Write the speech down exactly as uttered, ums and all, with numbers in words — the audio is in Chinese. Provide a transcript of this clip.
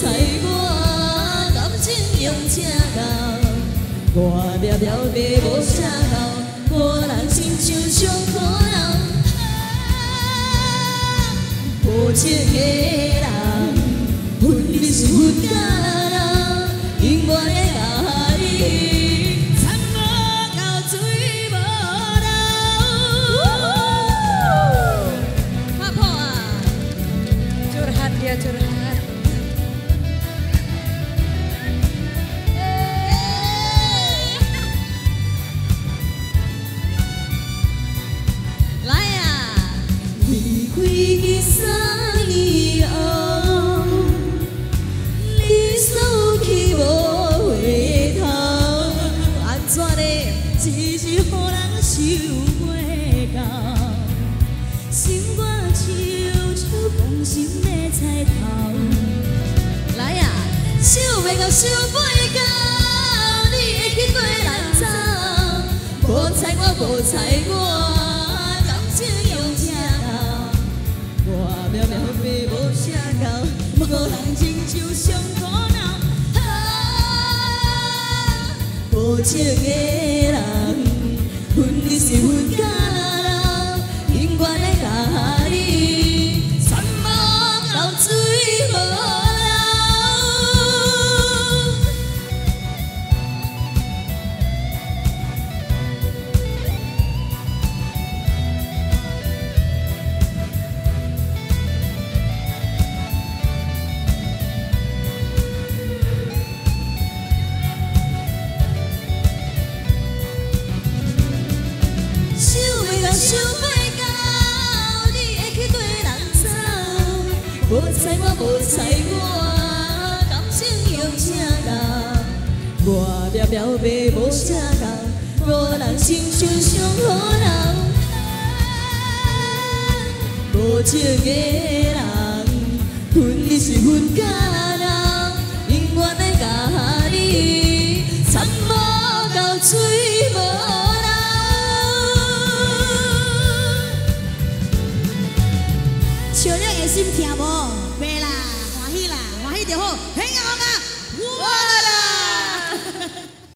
睬我，感情用正厚，我渺渺白无啥厚，无人亲像上可人，无情的人，分你是分甲人，永远的甲你，参无到水无流。怕破啊！curhat dia curhat. 来呀！离开去三年后，你走去无回头，安怎的一日予人受袂到？心肝手手讲心的菜头，来呀！想袂到想袂到，你会去对人走，无睬我无睬我。 渺渺白无啥厚，无人亲像上苦恼。啊，无情的人，分你是分甲人，永远的甲你，参无到水无流。想袂到，你会去对人走，无睬我，无睬我，感情用正厚。我渺渺白无啥厚，无人亲像上好人。无情的人，分你是分甲人，永远的甲你，参无到水无。 笑了会心疼无？袂啦，欢喜啦，欢喜就好，很好啊！哇！